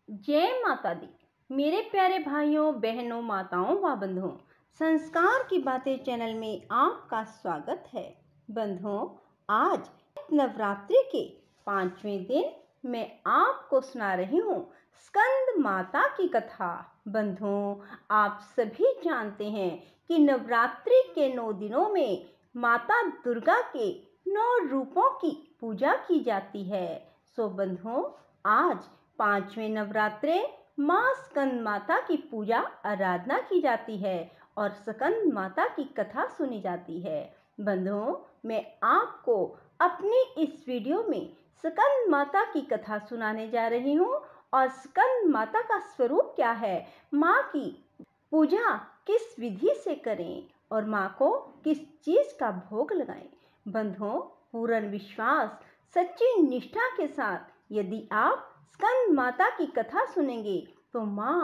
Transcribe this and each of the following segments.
जय माता दी। मेरे प्यारे भाइयों बहनों माताओं व बंधुओं, संस्कार की बातें चैनल में आपका स्वागत है। बंधुओं, आज नवरात्रि के 5वें दिन मैं आपको सुना रही हूँ स्कंद माता की कथा। बंधुओं, आप सभी जानते हैं कि नवरात्रि के 9 दिनों में माता दुर्गा के 9 रूपों की पूजा की जाती है। सो बंधुओं, आज 5वें नवरात्रे माँ स्कंद माता की पूजा आराधना की जाती है और स्कंद माता की कथा सुनी जाती है। बंधुओं, मैं आपको अपनी इस वीडियो में स्कंद माता की कथा सुनाने जा रही हूँ और स्कंद माता का स्वरूप क्या है, माँ की पूजा किस विधि से करें और माँ को किस चीज का भोग लगाएं। बंधुओं, पूर्ण विश्वास सच्ची निष्ठा के साथ यदि आप स्कंद माता की कथा सुनेंगे तो माँ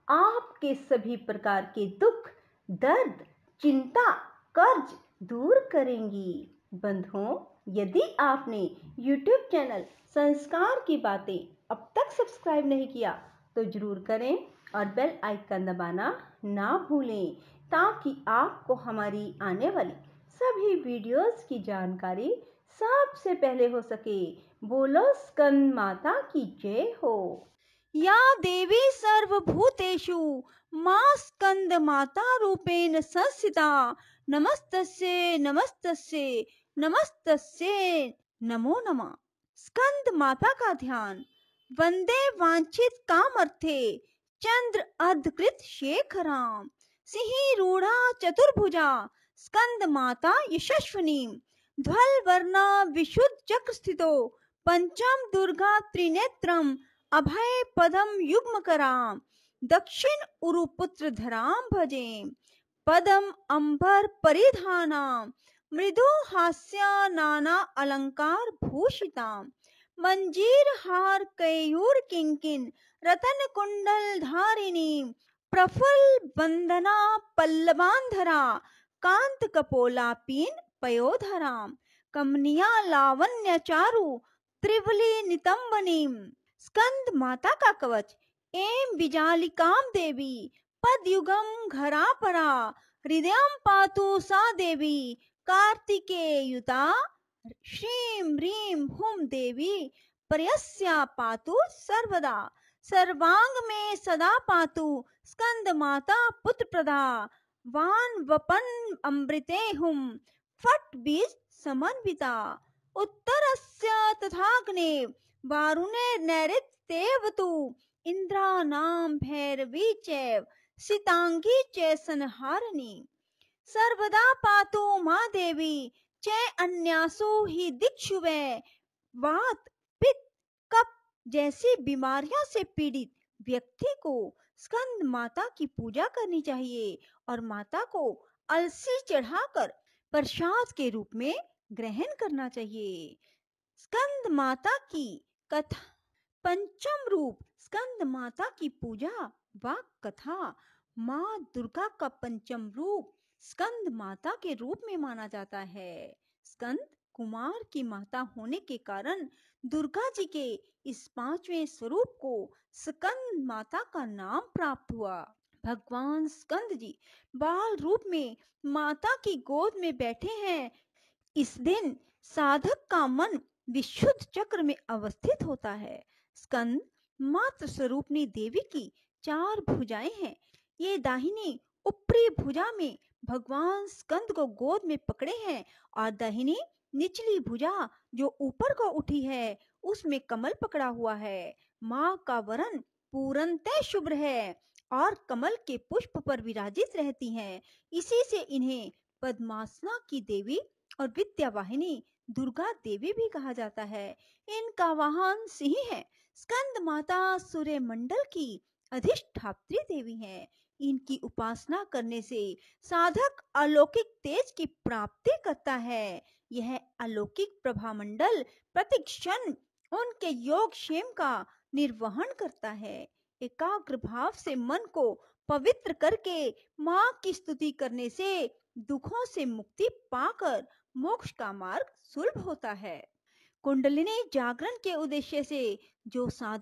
आपके सभी प्रकार के दुख, दर्द, चिंता, कर्ज दूर करेंगी। बंधुओं, यदि आपने YouTube चैनल संस्कार की बातें अब तक सब्सक्राइब नहीं किया तो जरूर करें और बेल आइकन दबाना ना भूलें ताकि आपको हमारी आने वाली सभी वीडियोस की जानकारी सबसे पहले हो सके। बोलो स्कंद माता की जय हो। या देवी सर्वभूतेषु मां स्कंद माता रूपेण संस्थिता नमस्तस्यै नमस्तस्यै नमस्तस्यै नमो नमः। स्कंद माता का ध्यान। वंदे वांछित कामर्थे चंद्र अर्धकृत शेखराम सिंही रूढ़ा चतुर्भुजा स्कंद माता यशस्विनी ध्वल वर्णा विशुद्ध चक्र स्थितो पंचम दुर्गा त्रिनेत्रम अभय पदम युग्म कराम दक्षिण उरुपुत्र धराम भजे पदम अंबर परिधानाम मृदु हास्या नाना अलंकार भूषिताम मंजीर हार कयूर किंकिन रतन कुंडल धारिणी प्रफुल्ल वंदना पल्लवांधरा कांत कपोला पीन पयोधराम कमनिया लावण्य चारु त्रिवली नितंबनीम। स्कंद माता का कवच। एम विजालिकाम देवी पदयुगम घरा परा हृदयम पातु सा देवी कार्तिकेयुता श्रीं ह्रीं हुम देवी पर्यस्या पातु सर्वदा सर्वांग में सदा पातु स्कंद माता पुत्र प्रदा वान वपन अमृते हुम फट बीज समन्विता उत्तरस्य तथाग्ने वारुणे नैऋत्येवतु इंद्रानां भैरवी चैव सीतांगी च संहारिणी सर्वदा पातु मां देवी च अन्यासु ही दिक्षु वे वात पित्त कफ जैसी बीमारियों से पीड़ित व्यक्ति को स्कंद माता की पूजा करनी चाहिए और माता को अलसी चढ़ाकर प्रसाद के रूप में ग्रहण करना चाहिए। स्कंद माता की कथा। पंचम रूप। स्कंद माता की पूजा व कथा। माँ दुर्गा का पंचम रूप स्कंद माता के रूप में माना जाता है। स्कंद कुमार की माता होने के कारण दुर्गा जी के इस 5वें स्वरूप को स्कंद माता का नाम प्राप्त हुआ। भगवान स्कंद जी बाल रूप में माता की गोद में बैठे हैं। इस दिन साधक का मन विशुद्ध चक्र में अवस्थित होता है। स्कंद मातृ स्वरूपनी देवी की 4 भुजाएं हैं। ये दाहिनी ऊपरी भुजा में भगवान स्कंद को गोद में पकड़े हैं और दाहिनी निचली भुजा जो ऊपर को उठी है उसमें कमल पकड़ा हुआ है। माँ का वरण पूर्णतः शुभ्र है और कमल के पुष्प पर विराजित रहती हैं। इसी से इन्हें पद्मासना की देवी और विद्यावाहिनी दुर्गा देवी भी कहा जाता है। इनका वाहन सिंह है। स्कंद माता सूर्य मंडल की अधिष्ठात्री देवी है। इनकी उपासना करने से साधक अलौकिक तेज की प्राप्ति करता है। यह अलौकिक प्रभा मंडल प्रतिक्षण उनके योग क्षेम का निर्वहन करता है। एकाग्र भाव से मन को पवित्र करके माँ की स्तुति करने से दुखों से मुक्ति पाकर मोक्ष का मार्ग सुलभ होता है। कुंडलिनी जागरण के उद्देश्य से जो साधक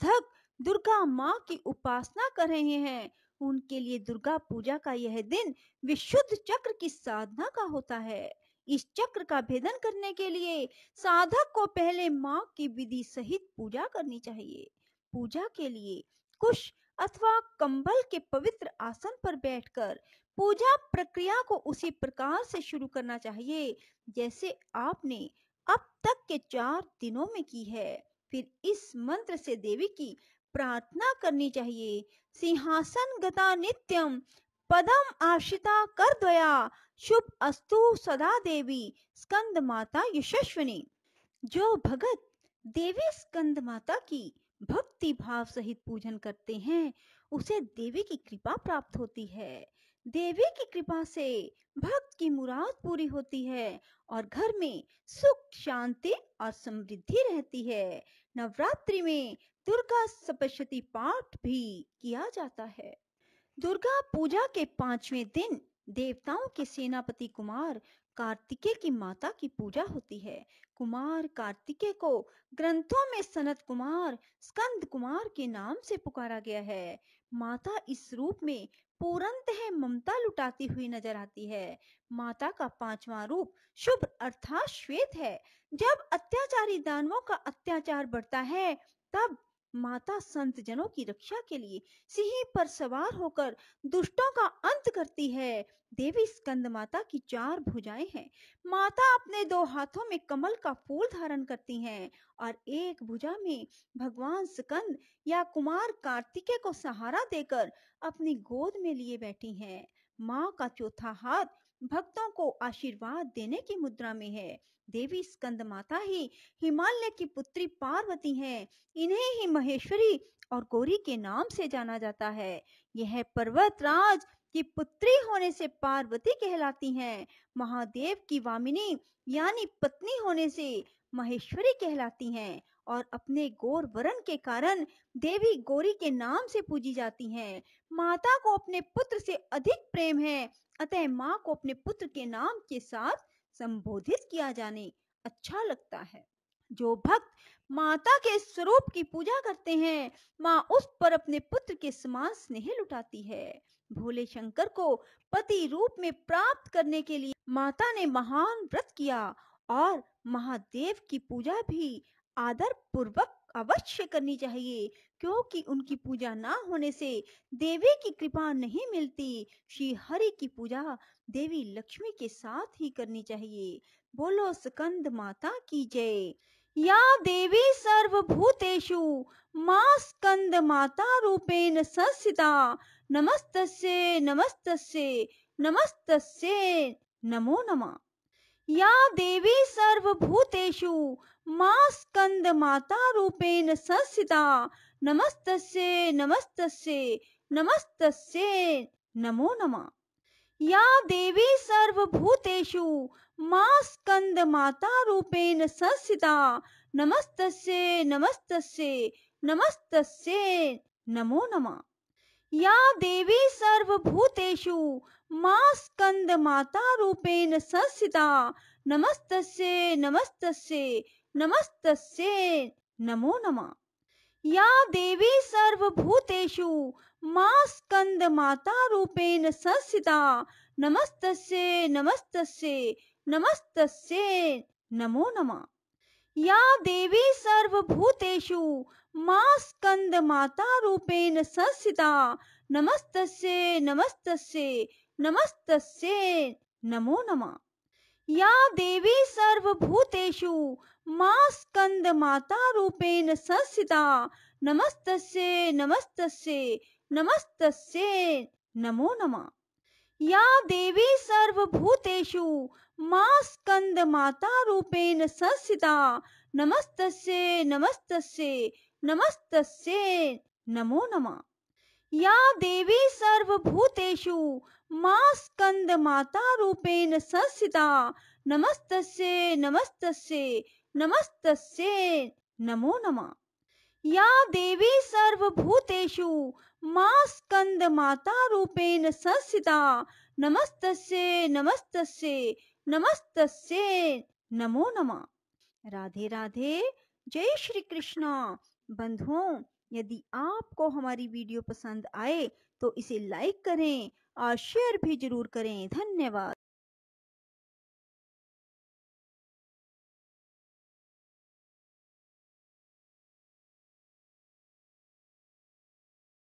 दुर्गा माँ की उपासना कर रहे हैं, उनके लिए दुर्गा पूजा का यह दिन विशुद्ध चक्र की साधना का होता है। इस चक्र का भेदन करने के लिए साधक को पहले माँ की विधि सहित पूजा करनी चाहिए। पूजा के लिए कुश अथवा कंबल के पवित्र आसन पर बैठकर पूजा प्रक्रिया को उसी प्रकार से शुरू करना चाहिए जैसे आपने अब तक के 4 दिनों में की है। फिर इस मंत्र से देवी की प्रार्थना करनी चाहिए। सिंहासन गता नित्यम पदम आश्रिता कर द्वया शुभ अस्तु सदा देवी स्कंद माता यशस्विनी। जो भगत देवी स्कंद माता की भक्ति भाव सहित पूजन करते हैं उसे देवी की कृपा प्राप्त होती है। देवी की कृपा से भक्त की मुराद पूरी होती है और घर में सुख शांति और समृद्धि रहती है। नवरात्रि में दुर्गा सप्तशती पाठ भी किया जाता है। दुर्गा पूजा के 5वें दिन देवताओं के सेनापति कुमार कार्तिकेय की माता की पूजा होती है। कुमार कार्तिकेय को ग्रंथों में सनत कुमार, स्कंद कुमार के नाम से पुकारा गया है। माता इस रूप में पूर्णतः ममता लुटाती हुई नजर आती है। माता का 5वां रूप शुभ अर्थात श्वेत है। जब अत्याचारी दानवों का अत्याचार बढ़ता है तब माता संत जनों की रक्षा के लिए सिंह पर सवार होकर दुष्टों का अंत करती है। देवी स्कंद माता की 4 भुजाएं हैं। माता अपने 2 हाथों में कमल का फूल धारण करती हैं और एक भुजा में भगवान स्कंद या कुमार कार्तिकेय को सहारा देकर अपनी गोद में लिए बैठी हैं। माँ का चौथा हाथ भक्तों को आशीर्वाद देने की मुद्रा में है। देवी स्कंद माता ही हिमालय की पुत्री पार्वती हैं। इन्हें ही महेश्वरी और गौरी के नाम से जाना जाता है। यह पर्वतराज की पुत्री होने से पार्वती कहलाती हैं। महादेव की वामिनी यानी पत्नी होने से महेश्वरी कहलाती हैं और अपने गौर वरण के कारण देवी गौरी के नाम से पूजी जाती हैं। माता को अपने पुत्र से अधिक प्रेम है, अतः माँ को अपने पुत्र के नाम के साथ संबोधित किया जाने अच्छा लगता है। जो भक्त माता के स्वरूप की पूजा करते हैं माँ उस पर अपने पुत्र के समान स्नेह लुटाती है। भोले शंकर को पति रूप में प्राप्त करने के लिए माता ने महान व्रत किया और महादेव की पूजा भी आदर पूर्वक अवश्य करनी चाहिए क्योंकि उनकी पूजा ना होने से देवी की कृपा नहीं मिलती। श्री हरि की पूजा देवी लक्ष्मी के साथ ही करनी चाहिए। बोलो स्कंद माता की जय। या देवी सर्वभूतेषु मां स्कंद माता रूपेण संस्थिता नमस्तस्यै नमस्तस्यै नमस्तस्यै नमो नमः। या देवी सर्वभूतेषु मां स्कंद माता रूपेण संस्थिता नमस्तस्यै नमस्तस्यै नमस्तस्यै नमो नमः। या देवी सर्वभूतेषु मां स्कंद माता रूपेण संस्थिता नमस्तस्यै नमस्तस्यै नमस्तस्यै नमो नमः। या देवी सर्वभूतेषु मां स्कंद माता रूपेण संस्थिता नमस्तस्यै नमस्तस्यै नमस्तस्यै नमो नमः। या देवी सर्वभूतेषु मां स्कंद माता रूपेण संस्थिता नमस्तस्यै नमस्तस्यै नमस्तस्यै नमो नमः। या देवी सर्वभूतेषु मां स्कंद माता रूपेण संस्थिता नमस्तस्यै नमस्तस्यै नमस्तस्यै नमो नमः। या देवी सर्वभूतेषु मां स्कंद माता रूपेण संस्थिता नमस्तस्यै नमस्तस्यै नमस्तस्यै नमो नमः। या देवी सर्वभूतेषु मां स्कंद माता रूपेण संस्थिता नमस्तस्यै नमस्तस्यै नमस्तस्यै नमो नमः। या देवी सर्वभूतेषु मां स्कंद माता रूपेण संस्थिता नमस्तस्यै नमस्तस्यै नमस्तस्यै नमो नमः। या देवी सर्वभूतेषु मां स्कंद माता रूपेण संस्थिता नमस्तस्यै नमस्तस्यै नमस्तस्यै नमो नमः। राधे राधे। जय श्री कृष्ण। बंधुओं, यदि आपको हमारी वीडियो पसंद आए तो इसे लाइक करें और शेयर भी जरूर करें। धन्यवाद।